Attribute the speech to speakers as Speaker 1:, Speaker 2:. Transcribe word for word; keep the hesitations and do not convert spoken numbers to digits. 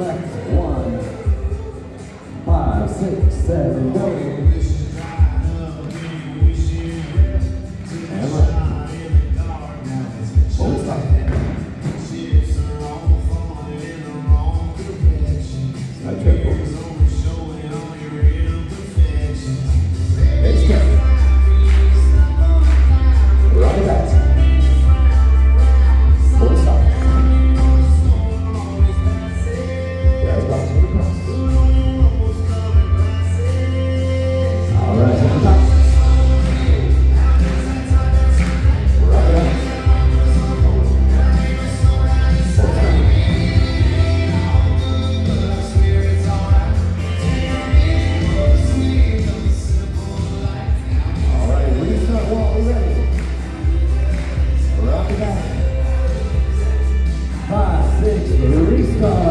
Speaker 1: left, one, five, six, seven, go. And right. Hold stop. Side triple. Next step. Rock it back. Hold stop. Guys, bounce to the cross. All right, on top. Rock it out. All right, restart while we're ready. Rock it back. Five, six, restart.